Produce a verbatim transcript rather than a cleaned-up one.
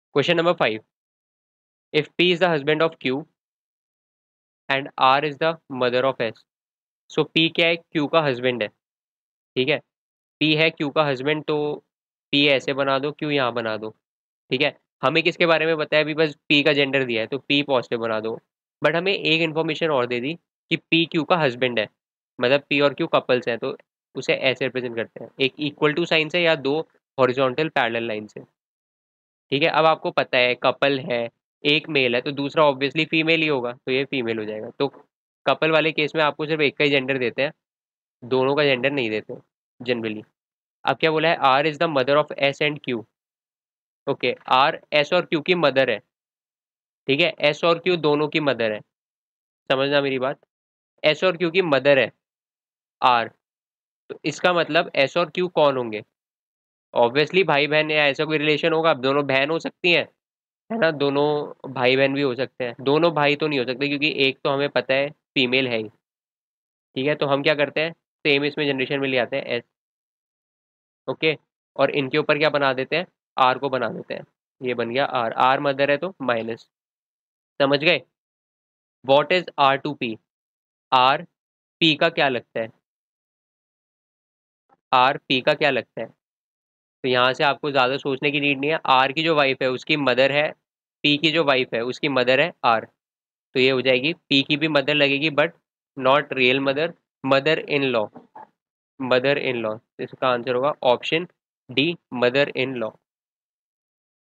Question number five, if P is the husband of Q and R is the mother of S. So P क्या है, Q का husband है, ठीक है। P है Q का हस्बैंड, तो पी ऐसे बना दो, क्यू यहाँ बना दो, ठीक है। हमें किसके बारे में बताया, अभी बस पी का जेंडर दिया है तो पी पॉजिटिव बना दो। बट हमें एक इन्फॉर्मेशन और दे दी कि पी क्यू का हस्बैंड है, मतलब पी और क्यू कपल्स हैं, तो उसे ऐसे रिप्रेजेंट करते हैं, एक इक्वल टू साइन से या दो हॉरिजॉन्टल पैरेलल लाइन से, ठीक है। अब आपको पता है कपल है, एक मेल है तो दूसरा ऑब्वियसली फीमेल ही होगा, तो ये फीमेल हो जाएगा। तो कपल वाले केस में आपको सिर्फ एक का ही जेंडर देते हैं, दोनों का जेंडर नहीं देते जनरली। अब क्या बोला है, R is the mother of S and Q. Okay, R S और क्यू की मदर है, ठीक है। एस और क्यू दोनों की मदर है, समझना मेरी बात। एस और क्यू की मदर है आर, तो इसका मतलब एस और क्यू कौन होंगे, ऑब्वियसली भाई बहन या ऐसा कोई रिलेशन होगा। अब दोनों बहन हो सकती हैं, है ना, दोनों भाई बहन भी हो सकते हैं, दोनों भाई तो नहीं हो सकते क्योंकि एक तो हमें पता है फीमेल है ही, ठीक है। तो हम क्या करते हैं, सेम इसमें जनरेशन में ले आते हैं एस, ओके। और इनके ऊपर क्या बना देते हैं, आर को बना देते हैं, ये बन गया आर, आर मदर है तो माइनस, समझ गए। What is R to P, R P का क्या लगता है, आर पी का क्या लगता है। तो यहाँ से आपको ज़्यादा सोचने की नीड नहीं है, आर की जो वाइफ है उसकी मदर है, पी की जो वाइफ है उसकी मदर है आर, तो ये हो जाएगी पी की भी मदर लगेगी but not real mother, mother in law, mother in law. इसका आंसर होगा option D, mother in law.